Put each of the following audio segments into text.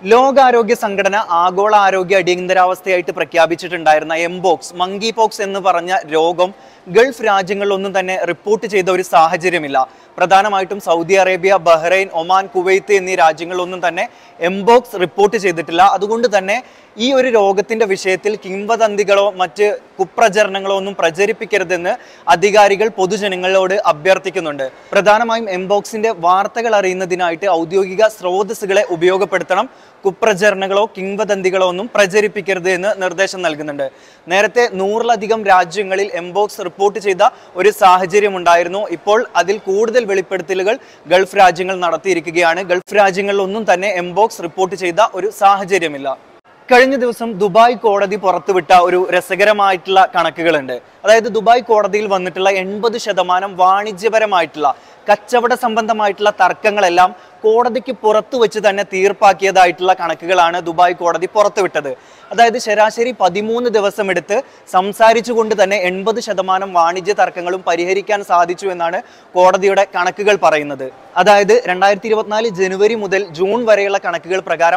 ലോകാരോഗ്യ സംഘടന ആഗോള ആരോഗ്യ അടിയന്തരാവസ്ഥയായിട്ട് പ്രഖ്യാപിച്ചിട്ടുണ്ടായിരുന്ന എംപോക്സ് മങ്കി പോക്സ് എന്ന് പറഞ്ഞ രോഗം ഗൾഫ് രാജ്യങ്ങളിലൊന്നും തന്നെ റിപ്പോർട്ട് ചെയ്ത ഒരു സാഹചര്യമില്ല. പ്രധാനമായിട്ടും Saudi Arabia, Bahrain, Oman, Kuwait എന്നീ രാജ്യങ്ങളിലൊന്നും തന്നെ എംപോക്സ് റിപ്പോർട്ട് ചെയ്തിട്ടില്ല. അതുകൊണ്ട് തന്നെ ഈ ഒരു രോഗത്തിന്റെ വിഷയത്തിൽ കിംവദന്തികളോ മറ്റ് കുപ്രചരണങ്ങളോ ഒന്നും പ്രചരിപ്പിക്കരുതെന്ന് അധികാരികൾ പൊതുജനങ്ങളോട് അഭ്യർത്ഥിക്കുന്നുണ്ട്. പ്രധാനമായും എംപോക്സിന്റെ വാർത്തകൾ അറിയുന്നതിനായിട്ട് ഔദ്യോഗിക സ്രോതസ്സുകളെ ഉപയോഗപ്പെടുത്തണം. കുപ്രചരണങ്ങളോ കിംവദന്തികളോ ഒന്നും പ്രചരിപ്പിക്കരുത് എന്ന് നിർദ്ദേശം നൽകുന്നുണ്ട്. നേരത്തെ 100-ലധികം രാജ്യങ്ങളിൽ എംപോക്സ് റിപ്പോർട്ട് ചെയ്ത ഒരു സാഹചര്യം ഉണ്ടായിരുന്നു. ഇപ്പോൾ അതിൽ കൂടുതൽ വെളിപ്പെടുത്തലുകൾ ഗൾഫ് രാജ്യങ്ങൾ നടത്തിയിരിക്കുകയാണ്. ഗൾഫ് രാജ്യങ്ങളിലൊന്നും തന്നെ എംപോക്സ് റിപ്പോർട്ട് ചെയ്ത ഒരു സാഹചര്യമില്ല. കഴിഞ്ഞ ദിവസം ദുബായ് കോടതി പുറത്തുവിട്ട ഒരു രസകരമായിട്ടുള്ള കണക്കുകളുണ്ട്. അതായത് ദുബായ് കോടതിയിൽ വന്നിട്ടുള്ള 80% വാണിജ്യപരമായിട്ടുള്ള കച്ചവട സംബന്ധമായിട്ടുള്ള തർക്കങ്ങളെല്ലാം കോടതിക്ക് പുറത്തു വെച്ച് തന്നെ തീർപ്പാക്കിയതായിട്ടുള്ള കണക്കുകളാണ് ദുബായ് കോടതി പുറത്തുവിട്ടത്. അതായത് ശരാശരി 13 ദിവസം എടുത്ത് സംസാരിച്ചുകൊണ്ട് തന്നെ 80% വാണിജ്യ തർക്കങ്ങളും പരിഹരിക്കാൻ സാധിച്ചു എന്നാണ് കോടതിയുടെ കണക്കുകൾ പറയുന്നത്. അതായത് 2024 ജനുവരി മുതൽ ജൂൺ വരെയുള്ള കണക്കുകൾ പ്രകാരം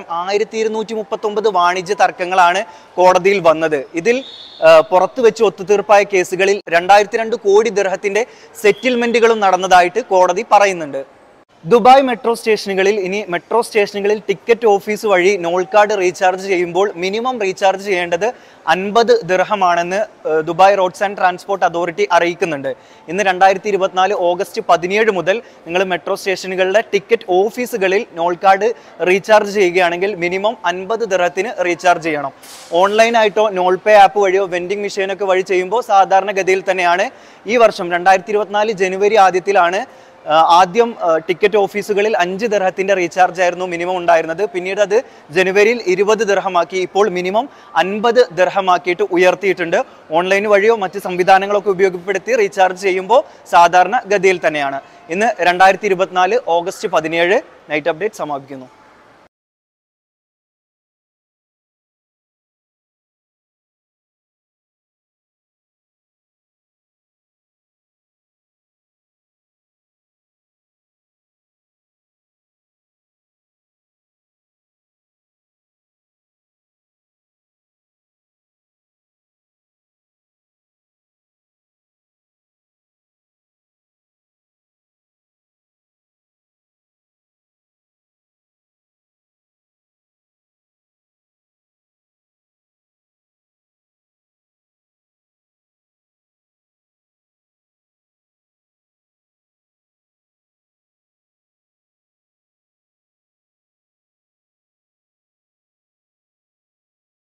1239 വാണിജ്യ തർക്കങ്ങളാണ് കോടതിയിൽ വന്നത്. ഇതിൽ പുറത്തു വെച്ച് ഒത്തുതീർപ്പായ കേസുകളിൽ 2002 കോടി ദിർഹത്തിന്റെ സെറ്റിൽമെന്റുകളും നടന്നതായിട്ട് കോടതി പറയുന്നുണ്ട്. ദുബായ് മെട്രോ സ്റ്റേഷനുകളിൽ ടിക്കറ്റ് ഓഫീസ് വഴി നോൾ കാർഡ് റീചാർജ് ചെയ്യുമ്പോൾ മിനിമം റീചാർജ് ചെയ്യേണ്ടത് 50 ദിർഹമാണെന്ന് Dubai Roads and Transport Authority അറിയിക്കുന്നുണ്ട്. ഇന്ന് 2024 ഓഗസ്റ്റ് 17 മുതൽ നിങ്ങൾ മെട്രോ സ്റ്റേഷനുകളിലെ ടിക്കറ്റ് ഓഫീസുകളിൽ നോൾ കാർഡ് റീചാർജ് ചെയ്യുകയാണെങ്കിൽ മിനിമം 50 ദിർഹത്തിന് റീചാർജ് ചെയ്യണം. ഓൺലൈനായിട്ടോ നോൾ പേ ആപ്പ് വഴിയോ വെൻഡിങ് മെഷീനൊക്കെ വഴി ചെയ്യുമ്പോൾ സാധാരണഗതിയിൽ തന്നെയാണ്. ഈ വർഷം 2024 ജനുവരി ആദ്യത്തിലാണ് ആദ്യം ടിക്കറ്റ് ഓഫീസുകളിൽ 5 ദിർഹത്തിന്റെ റീചാർജ് ആയിരുന്നു മിനിമം ഉണ്ടായിരുന്നത്. പിന്നീട് അത് ജനുവരിയിൽ 20 ദിർഹമാക്കി. ഇപ്പോൾ മിനിമം 50 ദിർഹമാക്കിയിട്ട് ഉയർത്തിയിട്ടുണ്ട്. ഓൺലൈൻ വഴിയോ മറ്റ് സംവിധാനങ്ങളൊക്കെ ഉപയോഗപ്പെടുത്തി റീചാർജ് ചെയ്യുമ്പോൾ സാധാരണ ഗതിയിൽ തന്നെയാണ്. ഇന്ന് 2024 ഓഗസ്റ്റ് 17 നൈറ്റ് അപ്ഡേറ്റ് സമാപിക്കുന്നു.